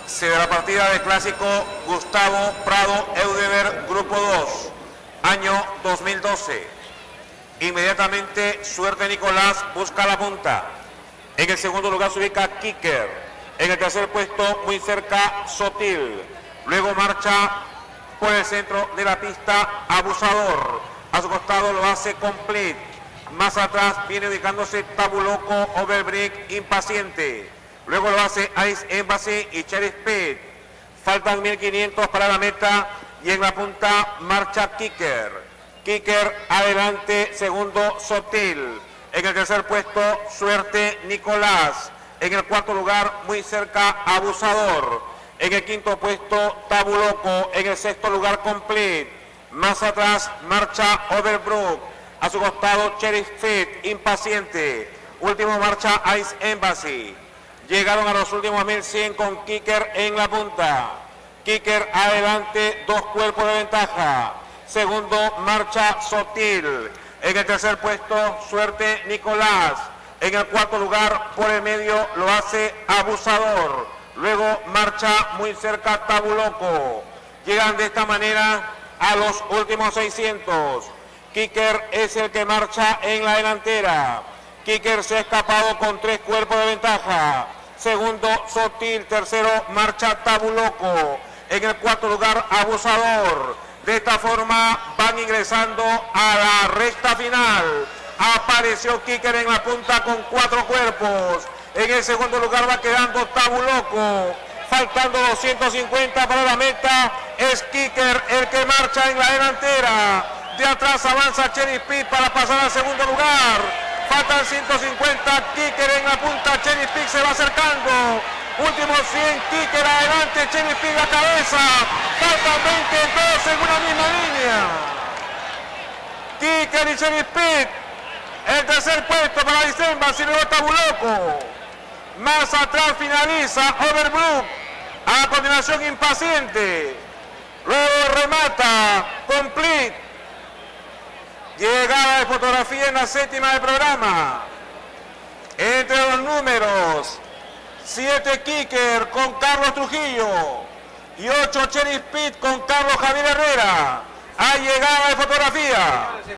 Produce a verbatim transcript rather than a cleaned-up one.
Se da la partida del clásico Gustavo Prado Eudeber, Grupo dos, año dos mil doce. Inmediatamente Suerte Nicolás busca la punta. En el segundo lugar se ubica Kicker. En el tercer puesto, muy cerca, Sotil. Luego marcha por el centro de la pista Abusador. A su costado lo hace Complete. Más atrás viene ubicándose Tabuloco, Overbrick, Impaciente. Luego lo hace Ice Embassy y Cherry Speed. Faltan mil quinientos para la meta y en la punta marcha Kicker. Kicker adelante, segundo Sotil. En el tercer puesto Suerte Nicolás. En el cuarto lugar muy cerca Abusador. En el quinto puesto Tabuloco. En el sexto lugar Complete. Más atrás marcha Overbrook. A su costado Cherry Speed, Impaciente. Último marcha Ice Embassy. Llegaron a los últimos mil cien con Kicker en la punta. Kicker adelante, dos cuerpos de ventaja. Segundo marcha Sotil. En el tercer puesto Suerte Nicolás. En el cuarto lugar por el medio lo hace Abusador. Luego marcha muy cerca Tabuloco. Llegan de esta manera a los últimos seiscientos. Kicker es el que marcha en la delantera. Kicker se ha escapado con tres cuerpos de ventaja. Segundo Sotil, tercero marcha Tabuloco. En el cuarto lugar Abusador. De esta forma van ingresando a la recta final. Apareció Kicker en la punta con cuatro cuerpos. En el segundo lugar va quedando Tabuloco. Faltando doscientos cincuenta para la meta, es Kicker el que marcha en la delantera. De atrás avanza Cherry Speed para pasar al segundo lugar. Faltan ciento cincuenta, Kicker en la punta, Cherry Speed se va acercando. Últimos cien, Kicker adelante, Cherry Speed a cabeza. Faltan veintidós en una misma línea. Kicker y Cherry Speed. El tercer puesto para Dicemba, si luego Tabuloco. Más atrás finaliza Overbrook. A continuación Impaciente. Luego remata Complete. Llegada de fotografía en la séptima del programa. Entre los números, siete Kicker con Carlos Trujillo y ocho Cherry Speed con Carlos Javier Herrera. Hay llegada de fotografía.